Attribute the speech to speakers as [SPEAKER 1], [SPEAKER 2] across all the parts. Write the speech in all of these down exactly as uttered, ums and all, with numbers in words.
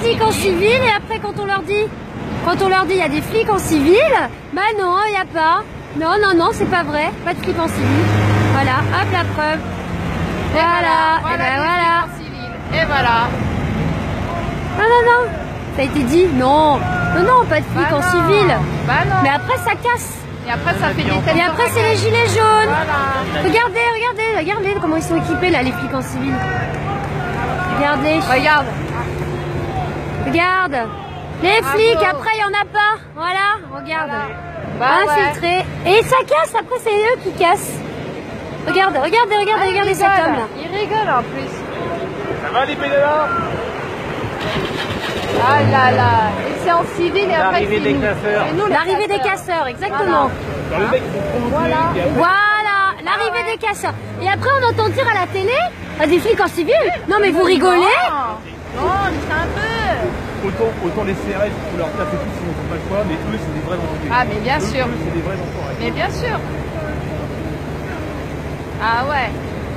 [SPEAKER 1] flics en civil et après quand on leur dit, quand on leur dit il y a des flics en civil, bah non, il n'y a pas. Non, non, non, c'est pas vrai, pas de flics en civil. Voilà, hop la preuve.
[SPEAKER 2] Et
[SPEAKER 1] Voilà,
[SPEAKER 2] voilà,
[SPEAKER 1] et ben
[SPEAKER 2] voilà.
[SPEAKER 1] voilà.
[SPEAKER 2] En civil. Et voilà.
[SPEAKER 1] Non, non, non, ça a été dit, non. Non, non, pas de flics
[SPEAKER 2] Bah
[SPEAKER 1] en
[SPEAKER 2] non.
[SPEAKER 1] civil.
[SPEAKER 2] Bah non.
[SPEAKER 1] Mais après ça casse.
[SPEAKER 2] Et après ça fait des têtes.
[SPEAKER 1] Et après c'est les gilets jaunes.
[SPEAKER 2] Voilà.
[SPEAKER 1] Regardez, regardez, regardez comment ils sont équipés là, les flics en civil. Regardez.
[SPEAKER 2] Regarde.
[SPEAKER 1] Regarde. Les
[SPEAKER 2] Bravo.
[SPEAKER 1] flics, après il n'y en a pas. Voilà, regarde.
[SPEAKER 2] Bah
[SPEAKER 1] Infiltrés. Et ça casse, après c'est eux qui cassent. Regarde, regardez, regardez,
[SPEAKER 2] Ah,
[SPEAKER 1] regardez
[SPEAKER 2] il
[SPEAKER 1] cet
[SPEAKER 2] rigole.
[SPEAKER 1] homme là.
[SPEAKER 2] Il rigole en plus.
[SPEAKER 3] Ça va les pédaleurs?
[SPEAKER 2] Ah là là. Et c'est en civil et après
[SPEAKER 3] L'arrivée
[SPEAKER 2] c'est
[SPEAKER 3] des
[SPEAKER 2] nous.
[SPEAKER 3] casseurs.
[SPEAKER 2] C'est nous, les
[SPEAKER 1] L'arrivée des casseurs, exactement.
[SPEAKER 3] Dans le mec qui est
[SPEAKER 2] Voilà.
[SPEAKER 3] et après,
[SPEAKER 1] Voilà, l'arrivée
[SPEAKER 2] Ah ouais.
[SPEAKER 1] des casseurs. Et après on entend dire à la télé, ah, des flics en civil. Non mais vous rigolez?
[SPEAKER 2] Non, non, c'est un peu.
[SPEAKER 3] autant, autant les C R S pour leur taper tout sinon ils n'ont pas le choix, mais eux c'est des vrais enfoirés.
[SPEAKER 2] Ah mais bien
[SPEAKER 3] Eux,
[SPEAKER 2] sûr.
[SPEAKER 3] eux, c'est des vrais enfoirés.
[SPEAKER 2] Mais bien sûr. Ah ouais.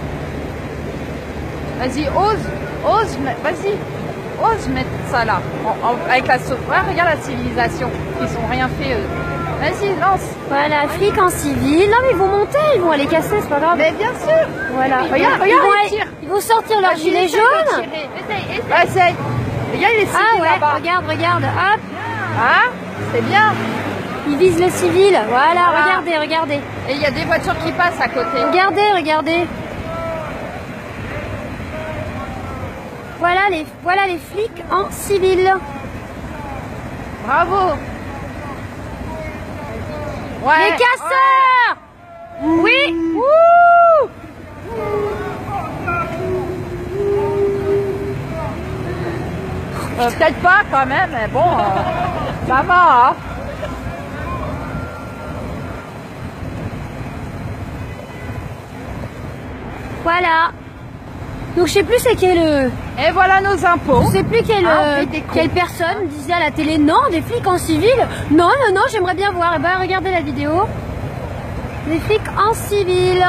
[SPEAKER 2] Vas-y, ose, ose, mais- vas-y, ose mettre ça là. En- en- avec la sau- ouais, regarde la civilisation. Ils ont rien fait eux. Vas-y, lance.
[SPEAKER 1] Voilà, flics en civil. Non mais ils vont monter, ils vont aller casser, c'est pas grave.
[SPEAKER 2] Mais bien sûr.
[SPEAKER 1] Voilà,
[SPEAKER 2] Regarde,
[SPEAKER 1] regarde,
[SPEAKER 2] regarde,
[SPEAKER 1] ils, vont,
[SPEAKER 2] il
[SPEAKER 1] aller-
[SPEAKER 2] tire.
[SPEAKER 1] ils vont sortir leur
[SPEAKER 2] Vas-y,
[SPEAKER 1] gilet
[SPEAKER 2] essaye de
[SPEAKER 1] jaune.
[SPEAKER 2] tirer. Essaye, essaye. Essaye. Regarde, il est civil
[SPEAKER 1] Ah ouais,
[SPEAKER 2] là-bas.
[SPEAKER 1] regarde, regarde, hop,
[SPEAKER 2] Hein? C'est bien.
[SPEAKER 1] ils visent le civil. Voilà,
[SPEAKER 2] Voilà.
[SPEAKER 1] regardez, regardez.
[SPEAKER 2] Et il y a des voitures qui passent à côté.
[SPEAKER 1] Regardez, regardez. Voilà les, voilà les flics en civil.
[SPEAKER 2] Bravo. Ouais.
[SPEAKER 1] Les casseurs. Oui.
[SPEAKER 2] Ouh. Euh, Peut-être pas quand même, mais bon, euh, ça va. Hein.
[SPEAKER 1] Voilà. Donc je sais plus c'est quel, euh,
[SPEAKER 2] Et voilà nos impôts.
[SPEAKER 1] je sais plus quelle,
[SPEAKER 2] Ah,
[SPEAKER 1] euh,
[SPEAKER 2] mais des cons.
[SPEAKER 1] quelle personne disait à la télé non des flics en civil. Non non non, j'aimerais bien voir. Et ben regardez la vidéo. Les flics en civil.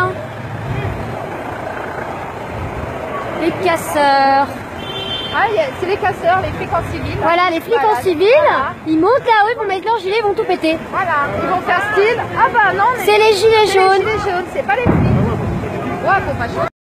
[SPEAKER 1] Les casseurs.
[SPEAKER 2] Ah, y a- c'est les casseurs, les flics en civil.
[SPEAKER 1] Voilà, les flics
[SPEAKER 2] Voilà,
[SPEAKER 1] en civil,
[SPEAKER 2] voilà.
[SPEAKER 1] ils montent là-haut, ils vont mettre leur gilet, ils vont tout péter.
[SPEAKER 2] Voilà, ils vont faire style. Ah bah non, mais
[SPEAKER 1] C'est les gilets
[SPEAKER 2] c'est
[SPEAKER 1] jaunes.
[SPEAKER 2] les gilets jaunes, c'est pas les flics. Ouais, faut pas changer.